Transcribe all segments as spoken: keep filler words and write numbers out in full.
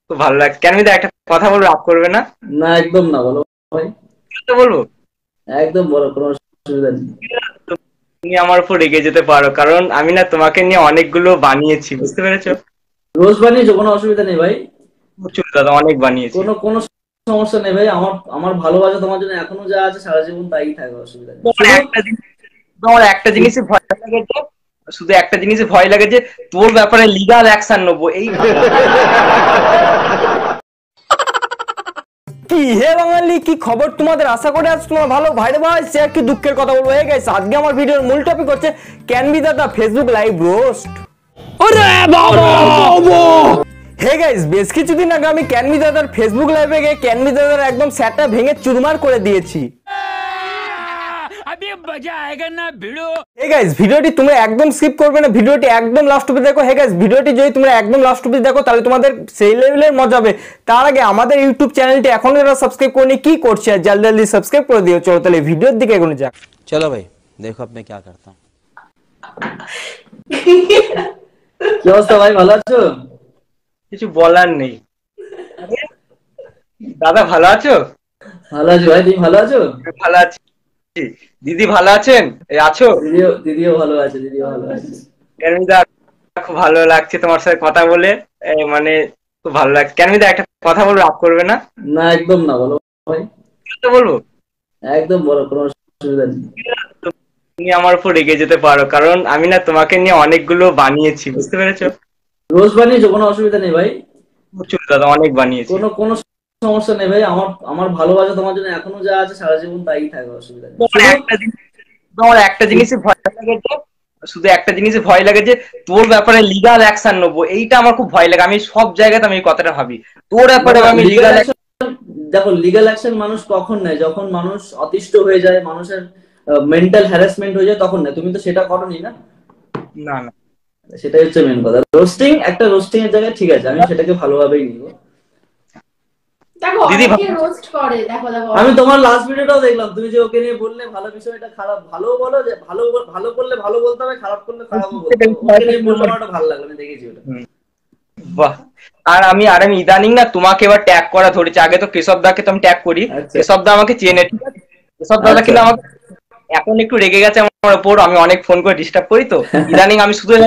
খুব ভালো লাগছে। কেন মিদা একটা কথা বলবো, রাগ করবে না? না একদম না, বলো ভাই। তো বলবো, একদম বলো, কোনো অসুবিধা নেই। তুমি আমার উপর রেগে যেতে পারো, কারণ আমি না তোমাকে নিয়ে অনেকগুলো বানিয়েছি, বুঝতে পেরেছো? রোজ বানিয়েছো, কোনো অসুবিধা নেই ভাই। প্রচুর দাদা, অনেক বানিয়েছি। কোনো কোনো সমস্যা নেই ভাই। আমার আমার ভালোবাসা তোমার জন্য এখনো যা আছে সারা জীবন তাই থাকবে, অসুবিধা নেই। তোমার শুধু একটা জিনিস তোমার একটা জিনিসই ভয় লাগে যে, শুধু একটা জিনিসই ভয় লাগে যে তোর ব্যাপারে লিগাল অ্যাকশন নেবো, এই কি হে বাঙালি, কি খবর তোমাদের? আশা করি আজ তোমার ভালো। ভাইরে ভাই, সে কি দুঃখের কথা বলবো। হয়ে গেছে আজকে আমার ভিডিওর মূল টপিক হচ্ছে ক্যান বি দাদা Facebook live roast. Hey guys, বেশ কিছুদিন আগে আমি ক্যান বি দাদার ফেসবুক লাইভে গিয়ে ক্যান বি দাদার একদম স্যাটটা ভেঙে চুরমার করে দিয়েছি। হে গাইস, ভিডিওটি তোমরা একদম স্কিপ করবে না, ভিডিওটি একদম লাস্ট অবধি দেখো। হে গাইস, ভিডিওটি যদি তোমরা একদম লাস্ট অবধি দেখো তাহলে তোমাদের সেই লেভেলের মজা হবে। তার আগে আমাদের ইউটিউব চ্যানেলটি এখনো যারা সাবস্ক্রাইব করনি, কি করছে আর জলদি জলদি সাবস্ক্রাইব করে দিও। চলো তাহলে ভিডিওর দিকে এগোনো যাক। चलो भाई देखो अब मैं क्या करता हूँ। কি অবস্থা ভাই, ভালো আছো? কিছু বলার নেই। আরে, দাদা ভালো আছো? ভালো আছি ভাই, তুমি ভালো আছো? ভালো আছি। দিদি ভালো আছেন? এই আছো? দিদিও দিদিও ভালো আছে, দিদিও ভালো আছে। কেনমিদা, খুব ভালো লাগছে তোমার সাথে কথা বলে। এ, মানে খুব ভালো লাগছে। কেনমিদা একটা কথা বলবো, রাগ করবে না? না একদম না, বলো ভাই। তো বলবো, একদম বলো, কোনো অসুবিধা নেই। তুমি আমার উপর রেগে যেতে পারো, কারণ আমি না তোমাকে নিয়ে অনেকগুলো বানিয়েছি, বুঝতে পেরেছো? রোজ বানিয়েছো, কোনো অসুবিধা নেই ভাই। প্রচুর দাদা, অনেক বানিয়েছি। কোনো কোনো সমস্যা নেই ভাই। আমার আমার ভালোবাসা তোমার জন্য এখনো যা আছে সারা জীবন তাই থাকবে, অসুবিধা নেই। তোমার শুধু একটা জিনিস তোমার একটা জিনিসই ভয় লাগে যে, শুধু একটা জিনিসই ভয় লাগে যে তোর ব্যাপারে লিগাল অ্যাকশন নেবো, এইটা আমার খুব ভয় লাগে। আমি সব জায়গাতে আমি এই কথাটা ভাবি, তোর না ব্যাপারে না, আমি লিগাল লিগাল। অ্যাকশন, দেখো লিগাল অ্যাকশন মানুষ কখন নেয়, যখন মানুষ অতিষ্ঠ হয়ে যায়, মানুষের মেন্টাল হ্যারাসমেন্ট হয়ে যায়, তখন নেয়। তুমি তো সেটা করোনি না। না না সেটাই হচ্ছে মেন কথা। রোস্টিং, একটা রোস্টিং এর জায়গায় ঠিক আছে, আমি সেটাকে ভালোভাবেই নিব। দেখো দিদি অনেকে রোস্ট করে, দেখো দেখো আমি তোমার লাস্ট ভিডিওটাও দেখলাম, তুমি যে ওকে নিয়ে বললে ভালো বিষয়টা খারাপ, ভালো বলো যে ভালো ভালো করলে ভালো বলতে হবে, খারাপ করলে খারাপও বলতে হবে। ওকে নিয়ে বললে আমার ওটা ভালো লাগলো, আমি দেখেছি ওটা। বাহ। আর আমি আর আমি ইদানিং না তোমাকে এবার ট্যাগ করা ধরেছি। আগে তো কেশব দাকে তো আমি ট্যাগ করি, আচ্ছা কেশব দা আমাকে চেনে, ঠিক আছে? কেশব দাদা আচ্ছা। কিন্তু আমাকে এখন একটু রেগে গেছে আমার ওপর, আমি অনেক ফোন করে ডিস্টার্ব করি তো। ইদানিং আমি শুধু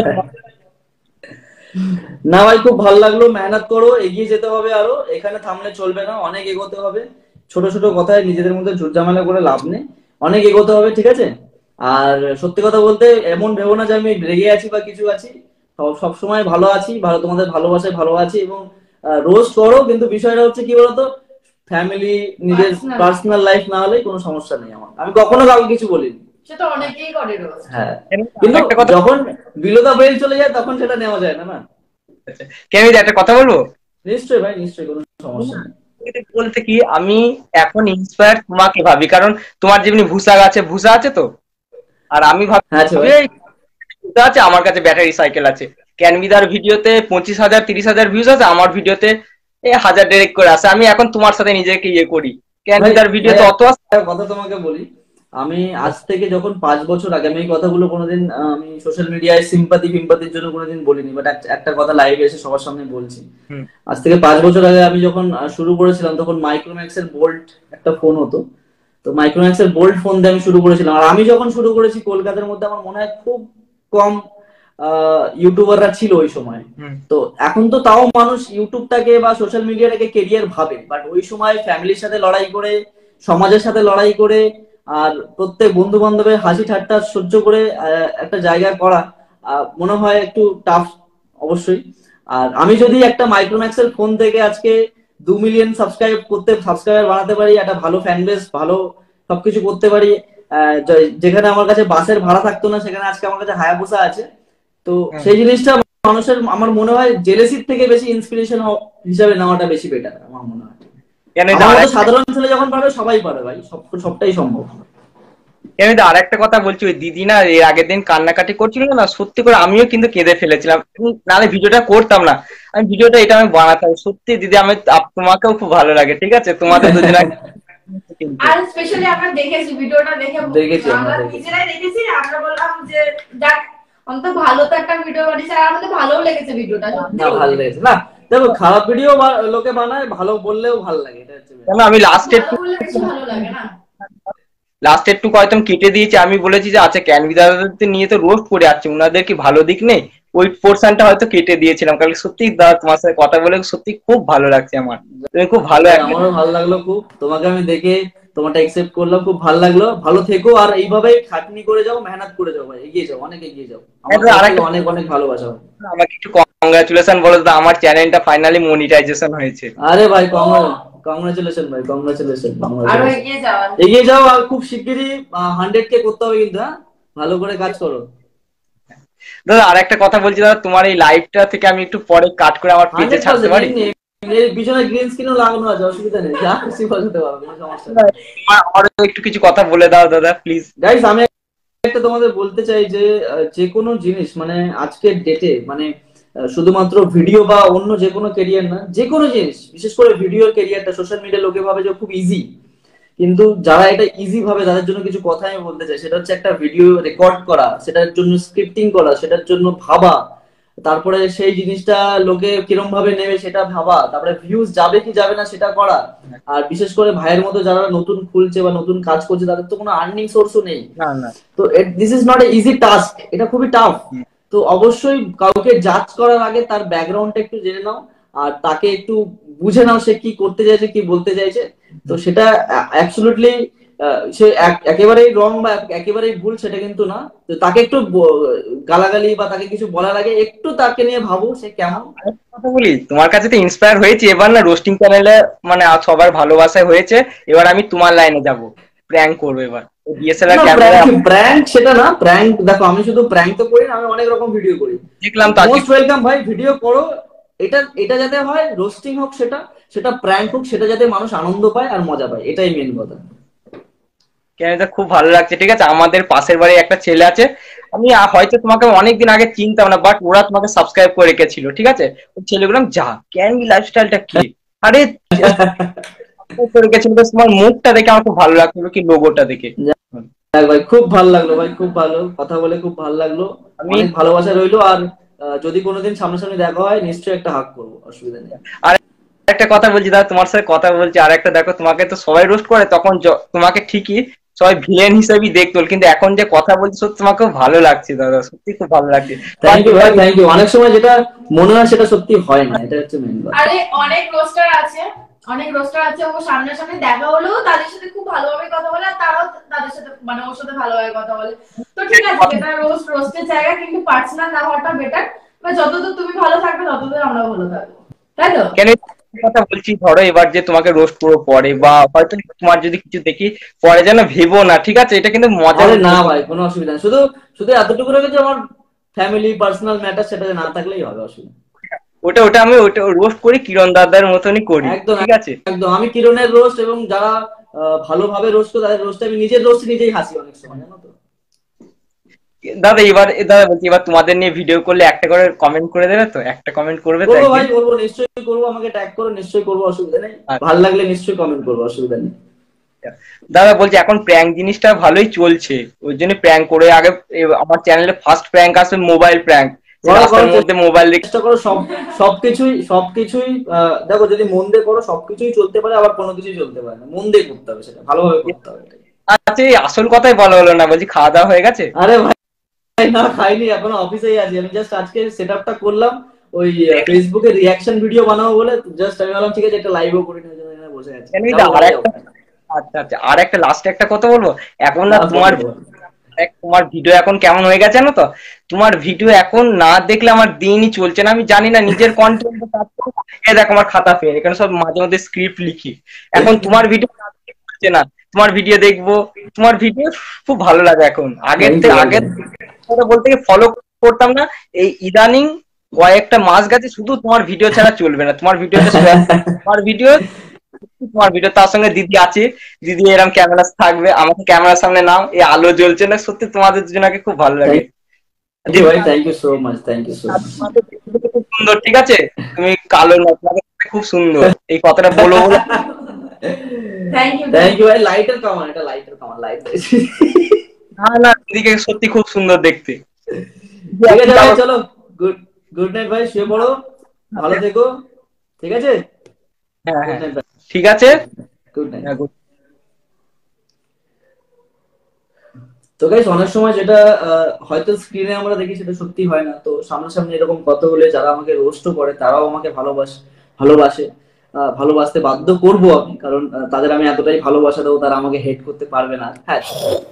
না ভাই, খুব ভালো লাগলো। মেহনত করো, এগিয়ে যেতে হবে আরো, এখানে থামলে চলবে না, অনেক এগোতে হবে। ছোট ছোট কথায় নিজেদের মধ্যে ঝুট ঝামেলা করে লাভ নেই, অনেক এগোতে হবে, ঠিক আছে? আর সত্যি কথা বলতে এমন ভেবো না যে আমি রেগে আছি বা কিছু আছি। সব সময় ভালো আছি, ভালো, তোমাদের ভালোবাসায় ভালো আছি। এবং রোস্ট করো, কিন্তু বিষয়টা হচ্ছে কি বলতো, ফ্যামিলি, নিজের Personal. পার্সোনাল লাইফ না হলে কোনো সমস্যা নেই আমার। আমি কখনো কাউকে কিছু বলিনি। সেটা অনেকেই করে রোস্ট। হ্যাঁ, কিন্তু একটা কথা যখন বিলো দা বেল্ট চলে যায় তখন সেটা নেওয়া যায় না, না। কেন একটা কথা বলবো? নিশ্চয়ই ভাই, নিশ্চয়ই, কোনো সমস্যা নেই। বলতে কি, আমি এখন ইন্সপায়ার তোমাকে ভাবি, কারণ তোমার যেমনি ভুসা গাছে ভুসা আছে তো, আর আমি ভাবি হ্যাঁ আছে ভাই। এই ভুসা আছে, আমার কাছে ব্যাটারি সাইকেল আছে। ক্যানভিদার ভিডিওতে পঁচিশ হাজার তিরিশ হাজার ভিউজ আছে, আমার ভিডিওতে এই হাজার ডেরেক করে আসে। আমি এখন তোমার সাথে নিজেকে ইয়ে করি, ভাই ক্যানভিদার ভিডিওতে অত আসে। একটা কথা তোমাকে বলি, আমি আজ থেকে যখন পাঁচ বছর আগে, আমি এই কথাগুলো কোনোদিন আহ, আমি সোশ্যাল মিডিয়ায় সিম্পাতি ফিম্পাতির জন্য কোনোদিন বলিনি, বাট একটা কথা লাইভে এসে সবার সামনে বলছি। হুম। আজ থেকে পাঁচ বছর আগে আমি যখন আহ, শুরু করেছিলাম, তখন মাইক্রোম্যাক্স এর বোল্ট একটা ফোন হতো। তো মাইক্রোম্যাক্স এর বোল্ট ফোন দিয়ে আমি শুরু করেছিলাম। আর আমি যখন শুরু করেছি, কলকাতার মধ্যে আমার মনে হয় খুব কম ইউটিউবাররা ছিল ওই সময়। হুম। তো এখন তো তাও মানুষ ইউটিউবটাকে বা সোশ্যাল মিডিয়াটাকে কেরিয়ার ভাবে, বাট ওই সময় ফ্যামিলির সাথে লড়াই করে, সমাজের সাথে লড়াই করে, আর প্রত্যেক বন্ধু বান্ধবের হাসি ঠাট্টা সহ্য করে আহ, একটা জায়গা করা আহ, মনে হয় একটু টাফ, অবশ্যই। আর আমি যদি একটা মাইক্রোম্যাক্সের ফোন থেকে আজকে দু মিলিয়ন সাবস্ক্রাইব করতে সাবস্ক্রাইবার বানাতে পারি, একটা ভালো ফ্যান বেস, ভালো সবকিছু করতে পারি, আহ, যে- যেখানে আমার কাছে বাসের ভাড়া থাকতো না, সেখানে আজকে আমার কাছে হায়াবুসা আছে। তো হুম। সেই জিনিসটা মানুষের, আমার মনে হয় জেলেসির থেকে বেশি ইন্সপিরেশন হিসাবে নেওয়াটা বেশি বেটার, আমার মনে হয়। কেন আমার মতো আরেকটা সাধারণ ছেলে যখন পারবে, সবাই পারে ভাই, সব সবটাই সম্ভব। আমি তো আরেকটা কথা বলছি, ওই দিদি না এর আগের দিন কান্নাকাটি করছিল না, সত্যি করে আমিও কিন্তু কেঁদে ফেলেছিলাম। উম, নাহলে ভিডিওটা করতাম না। আমি ভিডিওটা এটা আমি বানাতাম। সত্যি দিদি, আমি আপ- তোমাকেও খুব ভালো লাগে, ঠিক আছে? তোমাদের দুজনে কিন্তু আর স্পেশালি আমরা দেখেছি ভিডিওটা দেখে, দেখেছি, আমরা আমরা দেখেছি। নিজেরাই দেখেছি, আমরা বললাম যে যাক অন্তত ভালো তো একটা ভিডিও বানিয়েছে, আর আমাদের ভালোও লেগেছে ভিডিওটা, সত্যি না ভালো বলতে। লেগেছে না। দেখো খারাপ ভিডিও লোকে বানায়, ভালো বললেও ভালো লাগে, এটা হচ্ছে কেন আমি লাস্টে ভালো বললে বেশি ভালো লাগে না? লাস্টে একটু হয়তো কেটে দিয়েছি, আমি বলেছি যে আচ্ছা ক্যানভি দাদাদের নিয়ে তো রোস্ট করে যাচ্ছে, ওনাদের কি ভালো দিক নেই, ওই পোর্শনটা হয়তো কেটে দিয়েছিলাম। কারণ সত্যি দাদা তোমার সাথে কথা বলে সত্যি খুব ভালো লাগছে আমার, তুমি খুব ভালো একটা। আমারও ভালো লাগলো খুব, তোমাকে আমি দেখে তোমারটা একসেপ্ট করলাম, খুব ভালো লাগলো। ভালো থেকো আর এইভাবেই খাটনি করে যাও, মেহনত করে যাও ভাই, এগিয়ে যাও, অনেক এগিয়ে যাও। আমার একদম, তরফ থেকে আরেকটা অনেক অনেক ভালোবাসা ভাই। আমাকে একটু কংগ্রাচুলেশন বলো দাদা, আমার চ্যানেলটা ফাইনালি মনিটাইজেশন হয়েছে। আরে ভাই কংগ্রাচুলেশন ভাই, কংগ্রাচুলেশন। আরো এগিয়ে যাওয়া। এগিয়ে যাও আর খুব শিগগিরই হান্ড্রেড কে করতে হবে কিন্তু, হ্যাঁ ভালো করে কাজ করো। দাদা আর একটা কথা বলছি দাদা, তোমার এই লাইভটা থেকে আমি একটু পরে কাট করে আমার পেজে হান্ড্রেড ছাড়তে পারি? এর পিছনে গ্রিন স্ক্রিনও লাগানো আছে, অসুবিধা নেই, যা খুশি বলতে পারো, কোনো সমস্যা নেই। আমার- আরো একটু কিছু কথা বলে দাও দাদা প্লিজ। গাইস আমি একটা তোমাদের বলতে চাই যে আহ, যে কোনো জিনিস মানে আজকের ডেটে মানে আহ, শুধুমাত্র ভিডিও বা অন্য যে কোনো কেরিয়ার না, যে কোনো জিনিস, বিশেষ করে ভিডিওর কেরিয়ারটা সোশ্যাল মিডিয়া লোকে ভাবে যে খুব ইজি, কিন্তু যারা এটা ইজি ভাবে তাদের জন্য কিছু কথা আমি বলতে চাই। সেটা হচ্ছে একটা ভিডিও রেকর্ড করা, সেটার জন্য স্ক্রিপ্টিং করা, সেটার জন্য ভাবা, তারপরে সেই জিনিসটা লোকে কিরম ভাবে নেবে সেটা ভাবা, তারপরে ভিউজ যাবে কি যাবে না সেটা করা। আর বিশেষ করে ভাইয়ের মতো যারা নতুন খুলছে বা নতুন কাজ করছে তাদের তো কোনো আর্নিং সোর্সও নেই। না না, তো this is not a easy task, এটা খুবই টাফ। তো অবশ্যই কাউকে জাজ করার আগে তার ব্যাকগ্রাউন্ডটা একটু জেনে নাও, আর তাকে একটু বুঝে নাও সে কি করতে চাইছে, কি বলতে চাইছে। তো সেটা অ্যাবসলিউটলি সে এক- একেবারেই রং বা একেবারেই ভুল সেটা কিন্তু না। তো তাকে একটু ব- গালাগালি বা তাকে কিছু বলার আগে একটু তাকে নিয়ে ভাবো সে কেমন। আরেকটা কথা বলি, তোমার কাছে তো ইন্সপায়ার হয়েছে, এবার না রোস্টিং চ্যানেলে মানে আজ সবার ভালোবাসায় হয়েছে, এবার আমি তোমার লাইনে যাব, প্র্যাঙ্ক করবো এবার ডিএসএলআর ক্যামেরা। প্র্যাঙ্ক সেটা না, প্র্যাঙ্ক দেখো আমি শুধু প্র্যাঙ্ক তো করি না, আমি অনেক রকম ভিডিও করি। দেখলাম তো আজকে মোস্ট ওয়েলকাম ভাই, ভিডিও করো। এটা এটা যাতে হয় রোস্টিং হোক, সেটা সেটা প্র্যাঙ্ক হোক, সেটা যাতে মানুষ আনন্দ পায় আর মজা পায়, এটাই মেন কথা। ক্যামেরাটা খুব ভালো লাগছে। ঠিক আছে, আমাদের পাশের বাড়ি একটা ছেলে আছে, আমি আ- হয়তো তোমাকে অনেকদিন আগে চিনতাম না, বাট ওরা তোমাকে সাবস্ক্রাইব করে রেখেছিল। ঠিক আছে, ওই ছেলেগুলো যা ক্যানভি লাইফস্টাইলটা কি, আরে subscribe করে রেখেছিল তো, তোমার মুখটা দেখে আমার খুব ভালো লাগছিল, কি লোগোটা দেখে। যাক ভাই খুব ভালো লাগলো ভাই, খুব ভালো কথা বলে খুব ভালো লাগলো, আমি- অনেক ভালোবাসা রইলো। আর আহ, যদি কোনোদিন সামনাসামনি দেখা হয় নিশ্চয়ই একটা হাক করবো, অসুবিধা নেই। আর একটা কথা বলছি দাদা, তোমার সাথে কথা বলছি, আর একটা দেখো, তোমাকে তো সবাই রোস্ট করে, তখন য- তোমাকে ঠিকই সবাই ভিলেন হিসেবেই দেখতো, কিন্তু এখন যে কথা বলছি সত্যি তোমাকে খুব ভালো লাগছে দাদা, সত্যি খুব ভালো লাগছে। থ্যাংক ইউ ভাই, থ্যাংক ইউ। অনেক সময় যেটা মনে হয় সেটা সত্যি হয় না, এটা হচ্ছে মেন কথা। আরে অনেক রোস্টার আছে, অনেক রোস্টার আছে, ও সামনাসামনি দেখা হলেও তাদের সাথে খুব ভালোভাবে কথা বলে, আর তারাও তাদের সাথে মানে ওর সাথে ভালোভাবে কথা বলে। তো ঠিক আছে, এটা রোস্ট রোস্টের জায়গা, কিন্তু পার্সোনাল না হওয়াটা বেটার। বা যতদূর তুমি ভালো থাকবে ততদূর আমরাও ভালো থাকবো, তাই তো? কেন এই কথা বলছি, ধরো এবার যে তোমাকে রোস্ট করবো পরে, বা হয়তো তোমার যদি কিছু দেখি পরে, যেন ভেবো না, ঠিক আছে, এটা কিন্তু মজা। আরে না ভাই, কোনো অসুবিধা নেই, শুধু শুধু এতটুকু রেখে যে আমার ফ্যামিলি পার্সোনাল ম্যাটার সেটা না থাকলেই হবে, অসুবিধা নেই। ওটা ওটা আমি ওটা রোস্ট করি কিরণ দাদার মতনই করি, একদম ঠিক আছে। একদম, আমি কিরণের রোস্ট এবং যারা আহ, ভালোভাবে রোস্ট করে তাদের রোস্ট আমি নিজের রোস্ট নিজেই হাসি অনেক সময়, জানো তো। দাদা এবার এ দাদা বলছি, এবার তোমাদের নিয়ে ভিডিও করলে একটা করে কমেন্ট করে দেবে তো, একটা কমেন্ট করবে তো করবো একদিন? ভাই, করবো, নিশ্চয়ই করবো, আমাকে ট্যাগ করো, নিশ্চয়ই করবো, অসুবিধা নেই। আচ্ছা। ভালো লাগলে নিশ্চয়ই কমেন্ট করবো, অসুবিধা নেই। দাদা বলছি এখন প্র্যাঙ্ক জিনিসটা ভালোই চলছে, ওই জন্য প্র্যাঙ্ক করে আগে এ- আমার চ্যানেলে ফার্স্ট প্র্যাঙ্ক আসবে মোবাইল প্র্যাঙ্ক, করো, রাস্তার করো, মধ্যে মোবাইল রেখে। চেষ্টা করো সব সবকিছুই সবকিছুই আহ, দেখো যদি মন দিয়ে করো সবকিছুই চলতে পারে, আবার কোনো কিছুই চলতে পারে না, মন দিয়ে করতে হবে, সেটা ভালোভাবে করতে হবে, এটাই। আচ্ছা এই আসল কথাই বলা হলো না, বলছি খাওয়া দাওয়া হয়ে গেছে? আরে ভাই না, খাইনি, এখনো অফিসেই আছি। আমি জাস্ট আজকে সেটআপটা করলাম, ওই ফেসবুকে রিঅ্যাকশন ভিডিও বানাবো বলে, জাস্ট আমি ভাবলাম ঠিক আছে একটা লাইভও করে নিয়ে যাবো, এখানে বসে আছি। কেন এই যাবো, আর যাবো। একটা, আচ্ছা আচ্ছা আর একটা লাস্টে একটা কথা বলবো, এখন না না, তোমার বলো, বলো। দেখ, তোমার ভিডিও এখন কেমন হয়ে গেছে জানো তো, তোমার ভিডিও এখন না দেখলে আমার দিনই চলছে না, আমি জানি না নিজের কন্টেন্ট। এ দেখো আমার খাতা ফের, এখানে সব মাঝে মধ্যে স্ক্রিপ্ট লিখি, এখন তোমার ভিডিও না দেখলে চলছে না, তোমার ভিডিও দেখবো, তোমার ভিডিও খুব ভালো লাগে এখন, আগের Thank থেকে you, আগের thank you. কথা বলতে গিয়ে ফলো করতাম না, এই ইদানিং কয়েকটা মাস গেছে শুধু তোমার ভিডিও ছাড়া চলবে না, তোমার ভিডিওটা তোমার ভিডিও তোমার ভিডিও, তার সঙ্গে দিদি আছে, দিদি এরকম ক্যামেরা থাকবে, আমাকে ক্যামেরার সামনে নাও, এই আলো জ্বলছে না, সত্যি তোমাদের দুজনকে খুব ভালো লাগে। Thank you ভাই, thank you so much, thank you so আর মাচ। তোমাকে দেখতে খুব সুন্দর, ঠিক আছে, তুমি কালো না, তোমাকে দেখতে খুব সুন্দর, এই কথাটা বলো বলে। Thank you. থ্যাংক ইউ ভাই, লাইটের কামান, এটা লাইটের কামান, লাইট। না না, দিদিকে সত্যি খুব সুন্দর দেখতে। ঠিক আছে ভাই, চলো, গুড গুড নাইট ভাই, শুয়ে পড়ো, ভালো থেকো, ঠিক আছে, হ্যাঁ হ্যাঁ ঠিক আছে, গুড নাইট। হ্যাঁ good. তো গাইস অনেক সময় যেটা আহ, হয়তো স্ক্রিনে আমরা দেখি সেটা সত্যি হয় না, তো সামনাসামনি এরকম কথা বলে যারা আমাকে রোস্টও করে তারাও আমাকে ভালোবাসে ভালোবাসে আহ, ভালোবাসতে বাধ্য করবো আমি, কারণ আহ, তাদের আমি এতটাই ভালোবাসা দেবো তারা আমাকে হেট করতে পারবে না। হ্যাঁ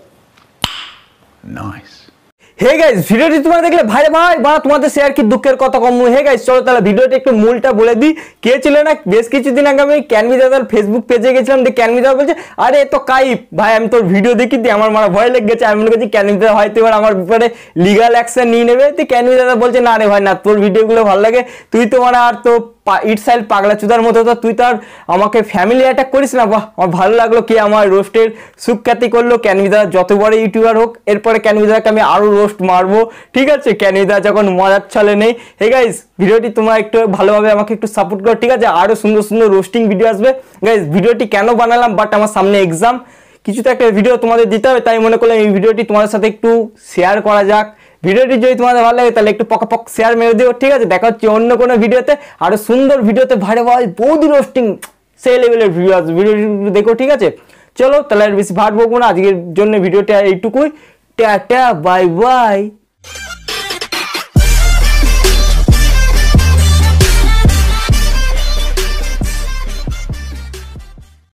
হে গাইস ভিডিওটি তোমরা দেখলে ভাই ভাই বা তোমাদের শেয়ার কি দুঃখের কথা কম। হে গাইস চলো তাহলে ভিডিওটা একটু মূলটা বলে দিই। কে ছিল না বেশ কিছুদিন আগে আমি ক্যানভি দাদার ফেসবুক পেজে গেছিলাম, দিয়ে ক্যানভি দাদা বলছে আরে এ তো কাইপ ভাই, আমি তোর ভিডিও দেখি দিয়ে আমার মারা ভয় লেগে গেছে। আমি মনে করছি ক্যানভি দাদা হয়তো এবার আমার ব্যাপারে লিগাল অ্যাকশন নিয়ে নেবে। তো ক্যানভি দাদা বলছে না রে ভাই না, তোর ভিডিওগুলো ভালো লাগে, তুই তো মানে আর তো ইট সাইল পাগলা চুদার মতো, তো তুই তো আর আমাকে ফ্যামিলি অ্যাটাক করিস না। বাহ আমার ভালো লাগলো কি আমার রোস্টের সুখ্যাতি করলো ক্যানভি দাদা, যত বড় ইউটিউবার হোক এরপরে ক্যানভি দাদাকে আমি আরো রোস্ট মারবো। ঠিক আছে ক্যানভি দাদা যখন মজার ছলে নেই। হে গাইস ভিডিওটি তোমরা একটু ভালোভাবে আমাকে একটু সাপোর্ট করো, ঠিক আছে আরো সুন্দর সুন্দর রোস্টিং ভিডিও আসবে। গাইস ভিডিওটি কেন বানালাম, বাট আমার সামনে এক্সাম, কিছু তো একটা ভিডিও তোমাদের দিতে হবে, তাই মনে করলাম এই ভিডিওটি তোমাদের সাথে একটু শেয়ার করা যাক। ভিডিওটি যদি তোমাদের ভালো লাগে তাহলে একটু পক পক শেয়ার মেরে দিও, ঠিক আছে দেখা হচ্ছে অন্য কোনো ভিডিওতে, আরো সুন্দর ভিডিওতে ভাড়ে ভাই বহুত রোস্টিং সেই লেভেলের ভিডিও আছে, ভিডিওটি দেখো ঠিক আছে। চলো তাহলে আর বেশি ভাট বকবো না, আজকের জন্য ভিডিওটা এইটুকুই, টাটা বাই বাই।